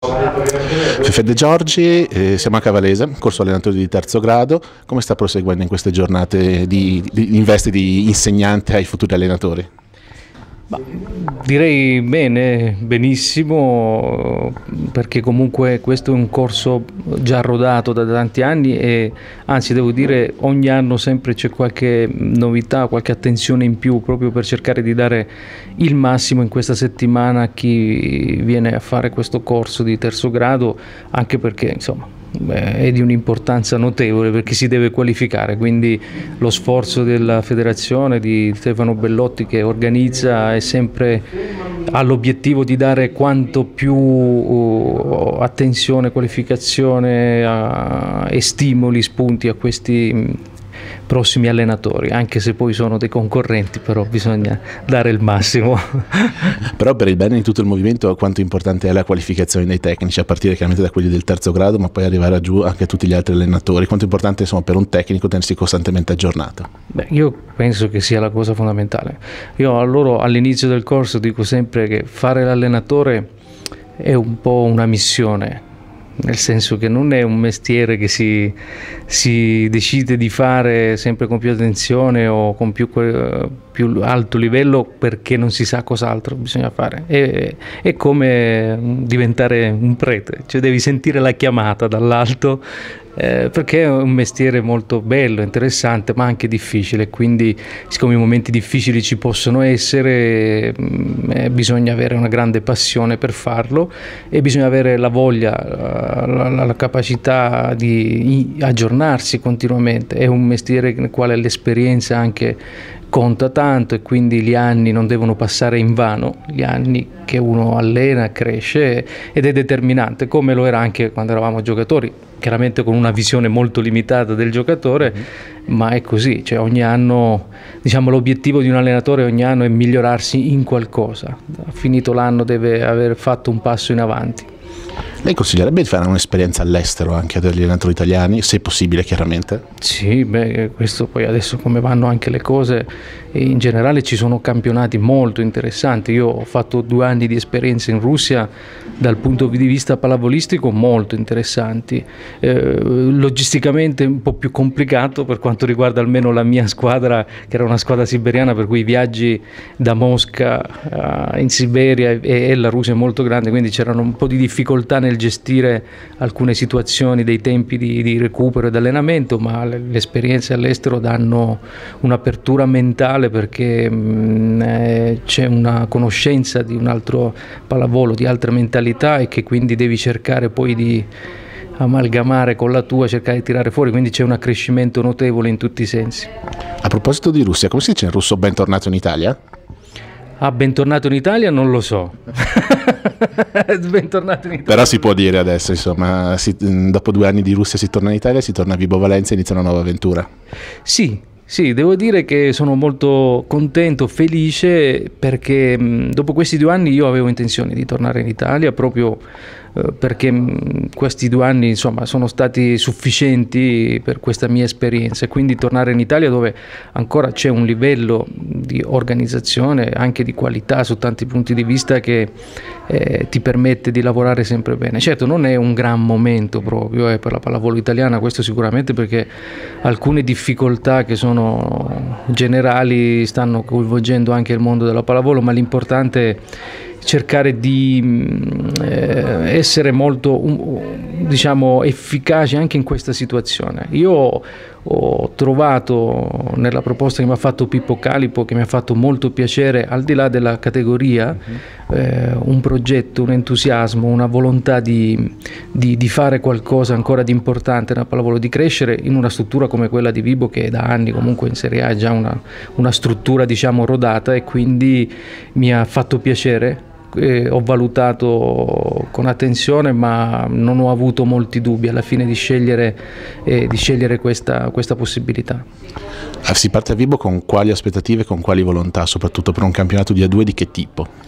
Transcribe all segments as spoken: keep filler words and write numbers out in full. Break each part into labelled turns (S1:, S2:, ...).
S1: Fefe De Giorgi, eh, siamo a Cavalese, corso allenatori di terzo grado. Come sta proseguendo in queste giornate di, di, in veste di insegnante ai futuri allenatori?
S2: Ma direi bene, benissimo, perché comunque questo è un corso già rodato da tanti anni e anzi devo dire ogni anno sempre c'è qualche novità, qualche attenzione in più proprio per cercare di dare il massimo in questa settimana a chi viene a fare questo corso di terzo grado, anche perché insomma è di un'importanza notevole perché si deve qualificare, quindi lo sforzo della federazione di Stefano Bellotti che organizza è sempre all'obiettivo di dare quanto più uh, attenzione, qualificazione uh, e stimoli, spunti a questi prossimi allenatori, anche se poi sono dei concorrenti, però bisogna dare il massimo.
S1: Però per il bene di tutto il movimento quanto importante è la qualificazione dei tecnici, a partire chiaramente da quelli del terzo grado, ma poi arrivare giù anche a tutti gli altri allenatori, quanto è importante insomma per un tecnico tenersi costantemente aggiornato?
S2: Beh, io penso che sia la cosa fondamentale. Io a loro all'inizio del corso dico sempre che fare l'allenatore è un po' una missione, nel senso che non è un mestiere che si, si decide di fare sempre con più attenzione o con più, più alto livello perché non si sa cos'altro bisogna fare. È, è come diventare un prete, cioè devi sentire la chiamata dall'alto, eh, perché è un mestiere molto bello, interessante ma anche difficile, quindi siccome i momenti difficili ci possono essere, eh, bisogna avere una grande passione per farlo e bisogna avere la voglia, la, la, la capacità di aggiornarsi continuamente. È un mestiere nel quale l'esperienza anche conta tanto e quindi gli anni non devono passare in vano, gli anni che uno allena, cresce ed è determinante, come lo era anche quando eravamo giocatori, chiaramente con una visione molto limitata del giocatore, mm-hmm. ma è così, cioè ogni anno, diciamo l'obiettivo di un allenatore ogni anno è migliorarsi in qualcosa, finito l'anno deve aver fatto un passo in avanti.
S1: Lei consiglierebbe di fare un'esperienza all'estero anche degli allenatori italiani, se possibile chiaramente?
S2: Sì, beh, questo poi adesso come vanno anche le cose, in generale ci sono campionati molto interessanti. Io ho fatto due anni di esperienza in Russia dal punto di vista pallavolistico molto interessanti, eh, logisticamente un po' più complicato per quanto riguarda almeno la mia squadra, che era una squadra siberiana, per cui i viaggi da Mosca uh, in Siberia e, e la Russia è molto grande, quindi c'erano un po' di difficoltà nel gestire alcune situazioni dei tempi di, di recupero ed allenamento, ma le, le esperienze all'estero danno un'apertura mentale perché mh, eh, c'è una conoscenza di un altro pallavolo, di altre mentalità e che quindi devi cercare poi di amalgamare con la tua, cercare di tirare fuori, quindi c'è un accrescimento notevole in tutti i sensi.
S1: A proposito di Russia, come si dice in russo bentornato in Italia?
S2: Ah, bentornato in Italia non lo so. Bentornato in Italia.
S1: Però si può dire adesso, insomma, si, dopo due anni di Russia si torna in Italia, si torna a Vibo Valentia e inizia una nuova avventura.
S2: Sì, sì, devo dire che sono molto contento, felice, perché mh, dopo questi due anni io avevo intenzione di tornare in Italia proprio eh, perché mh, questi due anni insomma sono stati sufficienti per questa mia esperienza e quindi tornare in Italia dove ancora c'è un livello di organizzazione, anche di qualità su tanti punti di vista che eh, ti permette di lavorare sempre bene. Certo non è un gran momento proprio eh, per la pallavolo italiana, questo sicuramente, perché alcune difficoltà che sono generali stanno coinvolgendo anche il mondo della pallavolo, ma l'importante è cercare di eh, essere molto um, diciamo efficaci anche in questa situazione. Io ho trovato nella proposta che mi ha fatto Pippo Calipo, che mi ha fatto molto piacere, al di là della categoria, eh, un progetto, un entusiasmo, una volontà di, di, di fare qualcosa ancora di importante nella pallavolo, di crescere in una struttura come quella di Vibo, che da anni comunque in Serie A è già una, una struttura diciamo rodata, e quindi mi ha fatto piacere. Eh, ho valutato con attenzione, ma non ho avuto molti dubbi alla fine di scegliere, eh, di scegliere questa, questa possibilità.
S1: Si parte a Vibo con quali aspettative, con quali volontà, soprattutto per un campionato di A due di che tipo?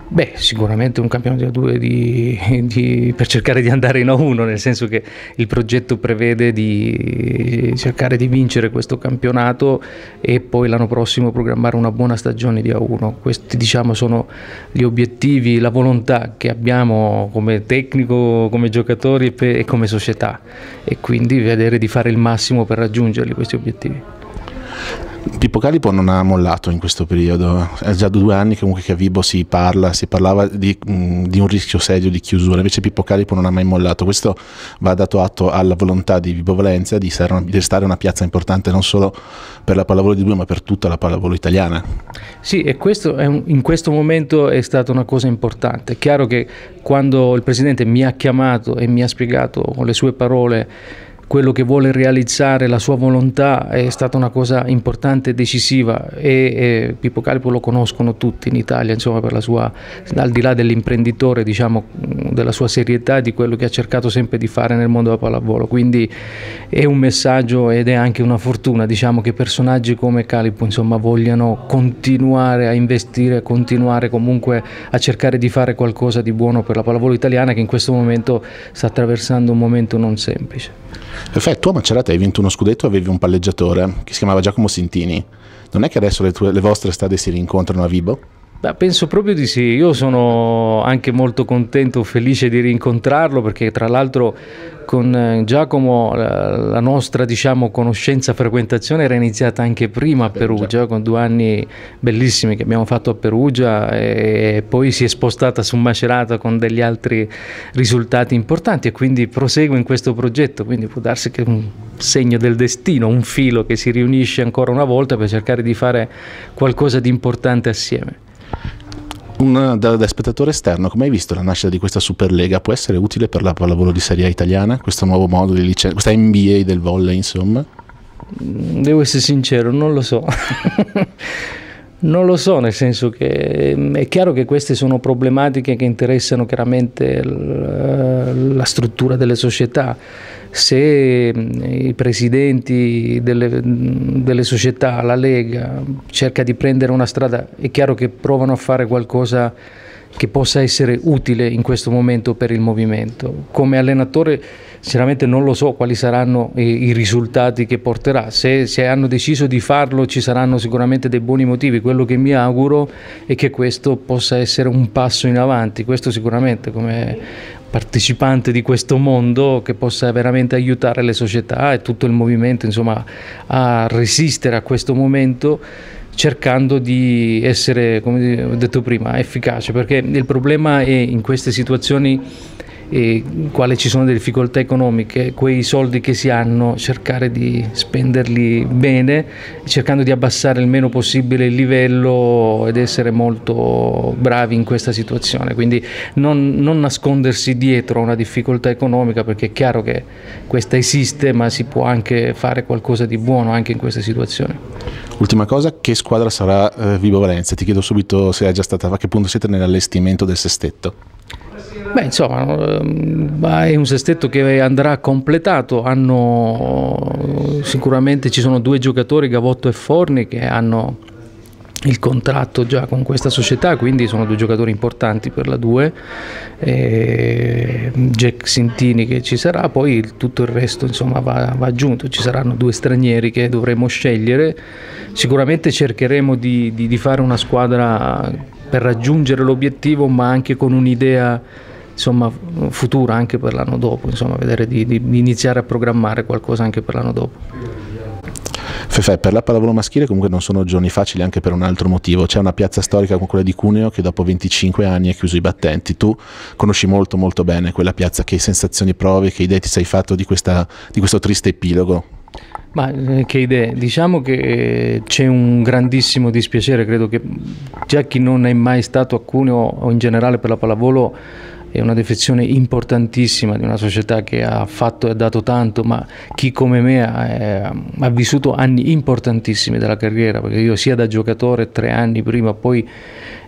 S2: Beh, sicuramente un campionato a due di, di, per cercare di andare in A uno, nel senso che il progetto prevede di cercare di vincere questo campionato e poi l'anno prossimo programmare una buona stagione di A uno. Questi, diciamo, sono gli obiettivi, la volontà che abbiamo come tecnico, come giocatori e come società, e quindi vedere di fare il massimo per raggiungerli questi obiettivi.
S1: Pippo Calipo non ha mollato in questo periodo, è già due anni comunque che a Vibo si parla, si parlava di, di un rischio serio di chiusura, invece Pippo Calipo non ha mai mollato. Questo va dato atto alla volontà di Vibo Valentia di restare una piazza importante non solo per la pallavolo di due ma per tutta la pallavolo italiana.
S2: Sì, e questo è un, in questo momento è stata una cosa importante. È chiaro che quando il Presidente mi ha chiamato e mi ha spiegato con le sue parole quello che vuole realizzare, la sua volontà, è stata una cosa importante e decisiva, e, e Pippo Calipo lo conoscono tutti in Italia, insomma, per la sua, al di là dell'imprenditore, diciamo, della sua serietà, di quello che ha cercato sempre di fare nel mondo della pallavolo. Quindi è un messaggio ed è anche una fortuna, diciamo, che personaggi come Calipo, insomma, vogliano continuare a investire, continuare comunque a cercare di fare qualcosa di buono per la pallavolo italiana, che in questo momento sta attraversando un momento non semplice.
S1: Perfetto, tu a Macerata hai vinto uno scudetto, avevi un palleggiatore che si chiamava Giacomo Sintini. Non è che adesso le, tue, le vostre strade si rincontrano a Vibo?
S2: Beh, penso proprio di sì. Io sono anche molto contento, felice di rincontrarlo, perché tra l'altro con Giacomo la nostra, diciamo, conoscenza, frequentazione era iniziata anche prima a Perugia, con due anni bellissimi che abbiamo fatto a Perugia, e poi si è spostata su Macerata con degli altri risultati importanti, e quindi proseguo in questo progetto. Quindi può darsi che è un segno del destino, un filo che si riunisce ancora una volta per cercare di fare qualcosa di importante assieme.
S1: Un, da, da spettatore esterno, come hai visto la nascita di questa Superlega? Può essere utile per la pallavolo di Serie A italiana, questo nuovo modo di licenza, questa N B A del volley, insomma?
S2: Devo essere sincero, non lo so. Non lo so, nel senso che è chiaro che queste sono problematiche che interessano chiaramente la struttura delle società. Se i presidenti delle, delle società, la Lega, cerca di prendere una strada, è chiaro che provano a fare qualcosa che possa essere utile in questo momento per il movimento. Come allenatore sinceramente non lo so quali saranno i, i risultati che porterà. Se, se hanno deciso di farlo ci saranno sicuramente dei buoni motivi. Quello che mi auguro è che questo possa essere un passo in avanti, questo sicuramente, come partecipante di questo mondo, che possa veramente aiutare le società e tutto il movimento, insomma, a resistere a questo momento, cercando di essere, come ho detto prima, efficace, perché il problema è in queste situazioni e in quale ci sono delle difficoltà economiche, quei soldi che si hanno cercare di spenderli bene, cercando di abbassare il meno possibile il livello ed essere molto bravi in questa situazione. Quindi non, non nascondersi dietro a una difficoltà economica, perché è chiaro che questa esiste, ma si può anche fare qualcosa di buono anche in queste situazioni.
S1: Ultima cosa, che squadra sarà eh, Vibo Valentia? Ti chiedo subito se è già stata, a che punto siete nell'allestimento del sestetto?
S2: Beh, insomma, è un sestetto che andrà completato. Hanno, sicuramente ci sono due giocatori, Gavotto e Forni, che hanno il contratto già con questa società, quindi sono due giocatori importanti per la due. E Jack Sintini che ci sarà, poi tutto il resto, insomma, va, va aggiunto. Ci saranno due stranieri che dovremo scegliere. Sicuramente cercheremo di, di, di fare una squadra per raggiungere l'obiettivo, ma anche con un'idea, insomma, futura anche per l'anno dopo, insomma, vedere di, di, di iniziare a programmare qualcosa anche per l'anno dopo.
S1: Fefe, per la pallavolo maschile comunque non sono giorni facili anche per un altro motivo. C'è una piazza storica come quella di Cuneo che dopo venticinque anni ha chiuso i battenti. Tu conosci molto molto bene quella piazza. Che sensazioni provi, che idee ti sei fatto di, questa, di questo triste epilogo?
S2: Ma che idee, diciamo che c'è un grandissimo dispiacere. Credo che già chi non è mai stato a Cuneo o in generale per la pallavolo è una defezione importantissima di una società che ha fatto e ha dato tanto, ma chi come me ha, ha vissuto anni importantissimi della carriera, perché io sia da giocatore tre anni prima, poi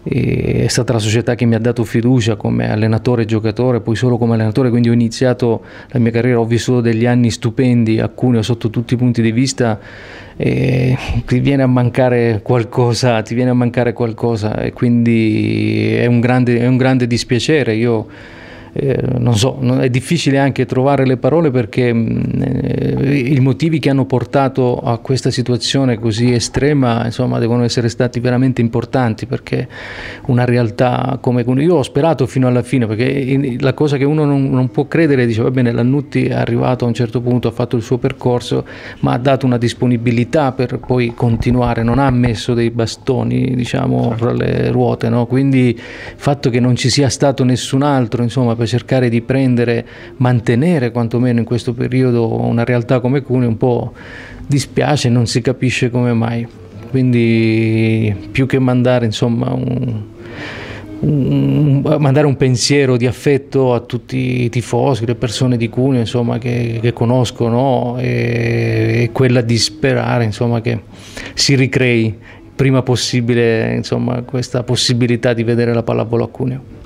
S2: e è stata la società che mi ha dato fiducia come allenatore e giocatore, poi solo come allenatore, quindi ho iniziato la mia carriera, ho vissuto degli anni stupendi a Cuneo sotto tutti i punti di vista, e ti viene a mancare qualcosa, ti viene a mancare qualcosa e quindi è un grande, è un grande dispiacere. Io Eh, non so, è difficile anche trovare le parole perché eh, i motivi che hanno portato a questa situazione così estrema, insomma, devono essere stati veramente importanti, perché una realtà come io ho sperato fino alla fine, perché la cosa che uno non, non può credere, dice va bene, Lannutti è arrivato a un certo punto, ha fatto il suo percorso, ma ha dato una disponibilità per poi continuare, non ha messo dei bastoni, diciamo, fra le ruote, no? Quindi il fatto che non ci sia stato nessun altro, insomma, per cercare di prendere, mantenere quantomeno in questo periodo una realtà come Cuneo, un po' dispiace, non si capisce come mai. Quindi più che mandare, insomma, un, un, mandare un pensiero di affetto a tutti i tifosi, le persone di Cuneo, insomma, che, che conoscono, e, e quella di sperare, insomma, che si ricrei prima possibile, insomma, questa possibilità di vedere la pallavolo a Cuneo.